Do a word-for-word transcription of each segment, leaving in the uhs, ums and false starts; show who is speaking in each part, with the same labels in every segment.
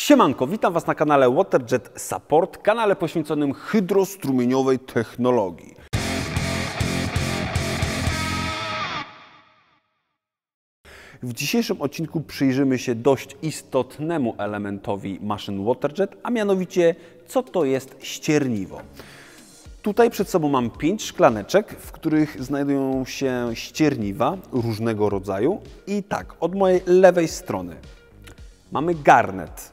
Speaker 1: Siemanko, witam Was na kanale WaterJet Support, kanale poświęconym hydrostrumieniowej technologii. W dzisiejszym odcinku przyjrzymy się dość istotnemu elementowi maszyn WaterJet, a mianowicie co to jest ścierniwo. Tutaj przed sobą mam pięć szklaneczek, w których znajdują się ścierniwa różnego rodzaju. I tak, od mojej lewej strony mamy garnet,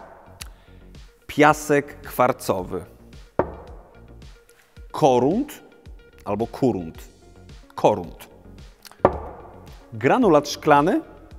Speaker 1: piasek kwarcowy, korunt albo kurunt, korunt, granulat szklany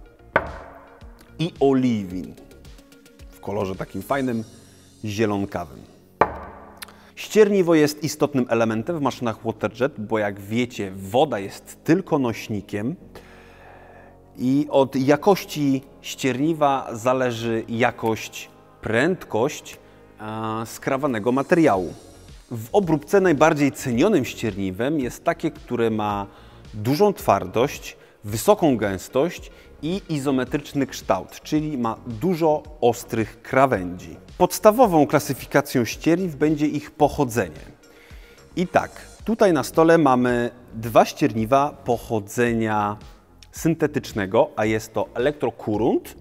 Speaker 1: i oliwin w kolorze takim fajnym, zielonkawym. Ścierniwo jest istotnym elementem w maszynach WaterJet, bo jak wiecie, woda jest tylko nośnikiem i od jakości ścierniwa zależy jakość, prędkość e, skrawanego materiału. W obróbce najbardziej cenionym ścierniwem jest takie, które ma dużą twardość, wysoką gęstość i izometryczny kształt, czyli ma dużo ostrych krawędzi. Podstawową klasyfikacją ścierniw będzie ich pochodzenie. I tak, tutaj na stole mamy dwa ścierniwa pochodzenia syntetycznego, a jest to elektrokurunt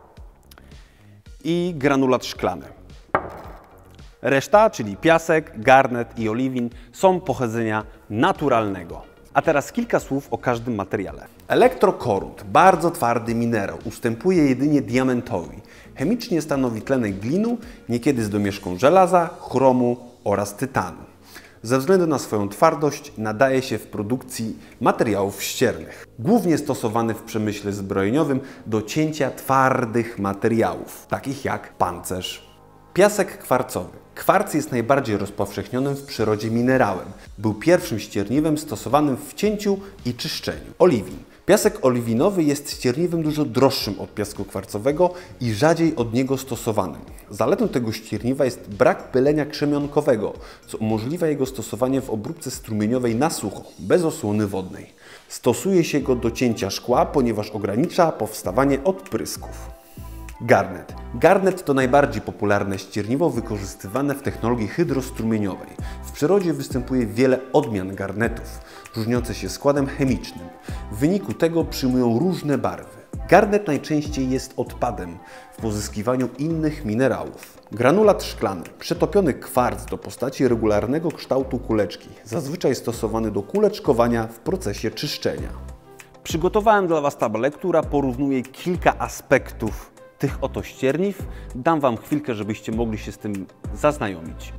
Speaker 1: i granulat szklany. Reszta, czyli piasek, garnet i oliwin, są pochodzenia naturalnego. A teraz kilka słów o każdym materiale. Elektrokorunt, bardzo twardy minerał, ustępuje jedynie diamentowi. Chemicznie stanowi tlenek glinu, niekiedy z domieszką żelaza, chromu oraz tytanu. Ze względu na swoją twardość nadaje się w produkcji materiałów ściernych. Głównie stosowany w przemyśle zbrojeniowym do cięcia twardych materiałów, takich jak pancerz. Piasek kwarcowy. Kwarc jest najbardziej rozpowszechnionym w przyrodzie minerałem. Był pierwszym ścierniwem stosowanym w cięciu i czyszczeniu. Oliwin. Piasek oliwinowy jest ścierniwem dużo droższym od piasku kwarcowego i rzadziej od niego stosowanym. Zaletą tego ścierniwa jest brak pylenia krzemionkowego, co umożliwia jego stosowanie w obróbce strumieniowej na sucho, bez osłony wodnej. Stosuje się go do cięcia szkła, ponieważ ogranicza powstawanie odprysków. Garnet. Garnet to najbardziej popularne ścierniwo wykorzystywane w technologii hydrostrumieniowej. W przyrodzie występuje wiele odmian garnetów, różniących się składem chemicznym. W wyniku tego przyjmują różne barwy. Garnet najczęściej jest odpadem w pozyskiwaniu innych minerałów. Granulat szklany. Przetopiony kwarc do postaci regularnego kształtu kuleczki, zazwyczaj stosowany do kuleczkowania w procesie czyszczenia. Przygotowałem dla Was tabelę, która porównuje kilka aspektów tych oto ścierniw. Dam Wam chwilkę, żebyście mogli się z tym zaznajomić.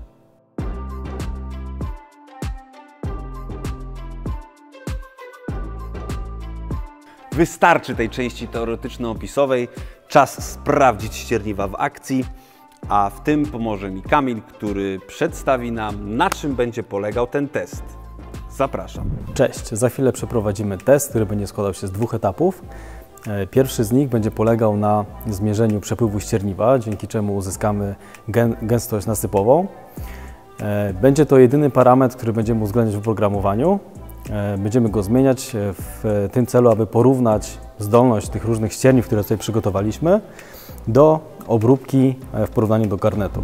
Speaker 1: Wystarczy tej części teoretyczno-opisowej. Czas sprawdzić ścierniwa w akcji, a w tym pomoże mi Kamil, który przedstawi nam, na czym będzie polegał ten test. Zapraszam.
Speaker 2: Cześć, za chwilę przeprowadzimy test, który będzie składał się z dwóch etapów. Pierwszy z nich będzie polegał na zmierzeniu przepływu ścierniwa, dzięki czemu uzyskamy gęstość nasypową. Będzie to jedyny parametr, który będziemy uwzględniać w oprogramowaniu. Będziemy go zmieniać w tym celu, aby porównać zdolność tych różnych ścierniw, które tutaj przygotowaliśmy, do obróbki w porównaniu do garnetu.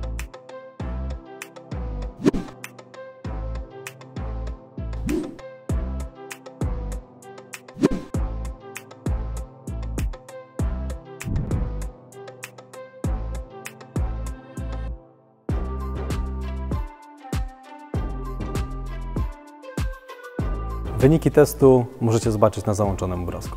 Speaker 2: Wyniki testu możecie zobaczyć na załączonym obrazku.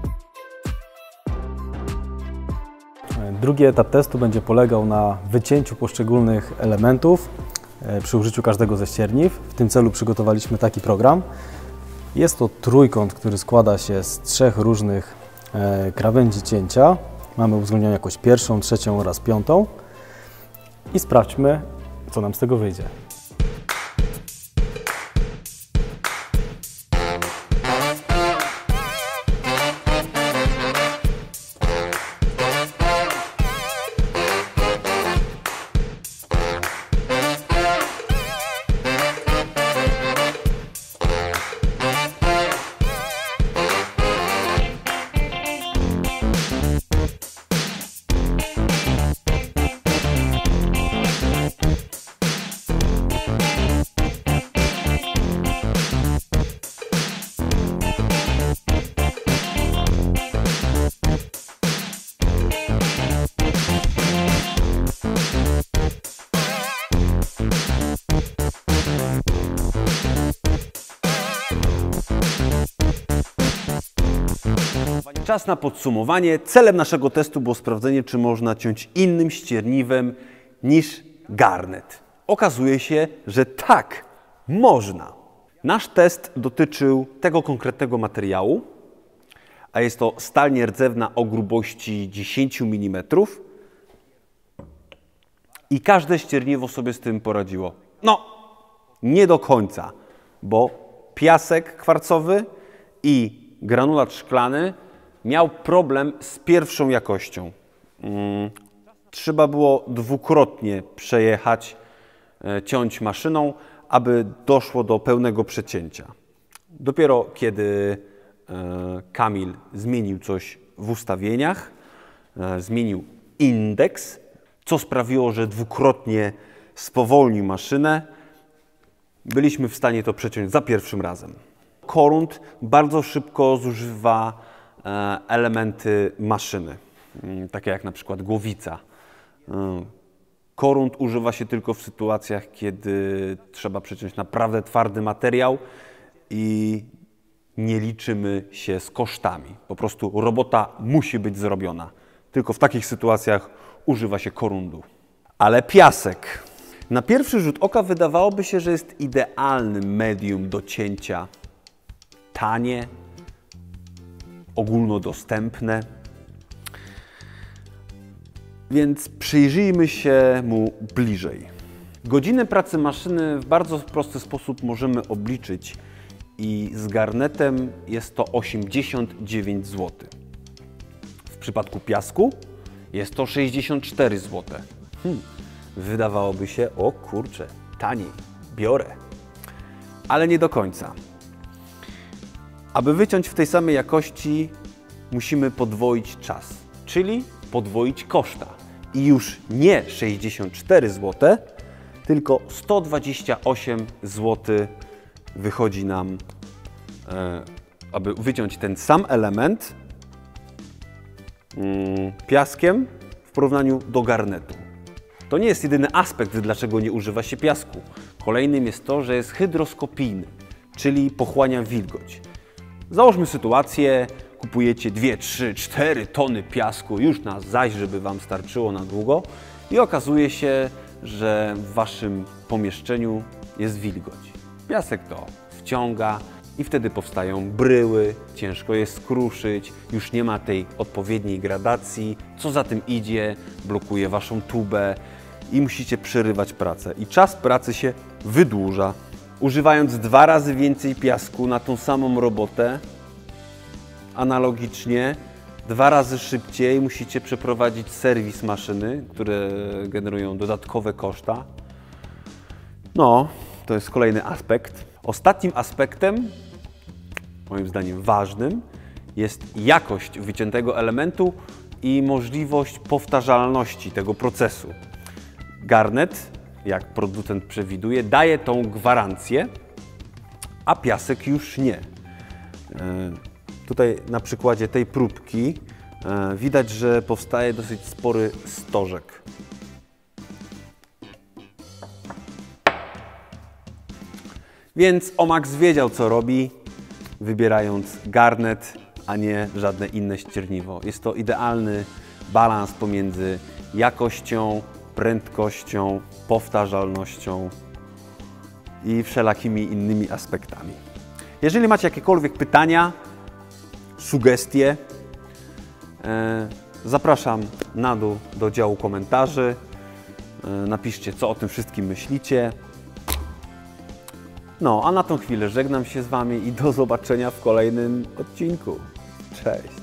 Speaker 2: Drugi etap testu będzie polegał na wycięciu poszczególnych elementów przy użyciu każdego ze ścierniw. W tym celu przygotowaliśmy taki program. Jest to trójkąt, który składa się z trzech różnych krawędzi cięcia. Mamy uwzględnioną jakość pierwszą, trzecią oraz piątą. I sprawdźmy, co nam z tego wyjdzie.
Speaker 1: czas na podsumowanie. Celem naszego testu było sprawdzenie, czy można ciąć innym ścierniwem niż garnet. Okazuje się, że tak, można. Nasz test dotyczył tego konkretnego materiału, a jest to stal nierdzewna o grubości dziesięć milimetrów i każde ścierniwo sobie z tym poradziło. No, nie do końca, bo piasek kwarcowy i granulat szklany miał problem z pierwszą jakością. Hmm. Trzeba było dwukrotnie przejechać, e, ciąć maszyną, aby doszło do pełnego przecięcia. Dopiero kiedy e, Kamil zmienił coś w ustawieniach, e, zmienił indeks, co sprawiło, że dwukrotnie spowolnił maszynę, byliśmy w stanie to przeciąć za pierwszym razem. Korund bardzo szybko zużywa e, elementy maszyny, m, takie jak na przykład głowica. E, korund używa się tylko w sytuacjach, kiedy trzeba przeciąć naprawdę twardy materiał i nie liczymy się z kosztami. Po prostu robota musi być zrobiona. Tylko w takich sytuacjach używa się korundu. Ale piasek. Na pierwszy rzut oka wydawałoby się, że jest idealnym medium do cięcia. Tanie, ogólnodostępne. Więc przyjrzyjmy się mu bliżej. Godziny pracy maszyny w bardzo prosty sposób możemy obliczyć i z garnetem jest to osiemdziesiąt dziewięć złotych. W przypadku piasku jest to sześćdziesiąt cztery złote. Hmm. Wydawałoby się, o kurczę, taniej, biorę. Ale nie do końca. Aby wyciąć w tej samej jakości, musimy podwoić czas, czyli podwoić koszta. I już nie sześćdziesiąt cztery złote, tylko sto dwadzieścia osiem złotych wychodzi nam, e, aby wyciąć ten sam element mm, piaskiem w porównaniu do garnetu. To nie jest jedyny aspekt, dlaczego nie używa się piasku. Kolejnym jest to, że jest hydroskopijny, czyli pochłania wilgoć. Załóżmy sytuację, kupujecie dwie, trzy, cztery tony piasku już na zaś, żeby Wam starczyło na długo i okazuje się, że w Waszym pomieszczeniu jest wilgoć. Piasek to wciąga i wtedy powstają bryły, ciężko je skruszyć, już nie ma tej odpowiedniej gradacji, co za tym idzie, blokuje Waszą tubę i musicie przerywać pracę i czas pracy się wydłuża. Używając dwa razy więcej piasku na tą samą robotę, analogicznie dwa razy szybciej musicie przeprowadzić serwis maszyny, które generują dodatkowe koszta. No, to jest kolejny aspekt. Ostatnim aspektem, moim zdaniem ważnym, jest jakość wyciętego elementu i możliwość powtarzalności tego procesu. Garnet, jak producent przewiduje, daje tą gwarancję, a piasek już nie. Tutaj na przykładzie tej próbki widać, że powstaje dosyć spory stożek. Więc Omax wiedział, co robi, wybierając garnet, a nie żadne inne ścierniwo. Jest to idealny balans pomiędzy jakością, prędkością, powtarzalnością i wszelakimi innymi aspektami. Jeżeli macie jakiekolwiek pytania, sugestie, e, zapraszam na dół do działu komentarzy. E, napiszcie, co o tym wszystkim myślicie. No, a na tą chwilę żegnam się z Wami i do zobaczenia w kolejnym odcinku. Cześć!